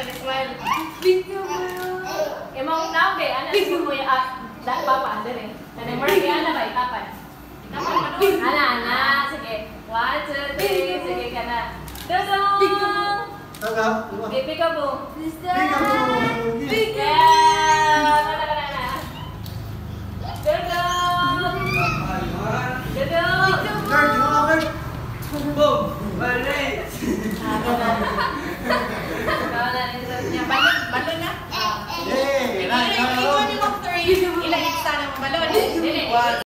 smile. Emang naon kay ana si kuya papa under eh. Kanay mo kay ana ba itapan. Itapan pa doon. Ana, sige. 1, 2, 3, sige ka na. Dodong! Taga. Okay, peekaboo. Peekaboo. Yeah!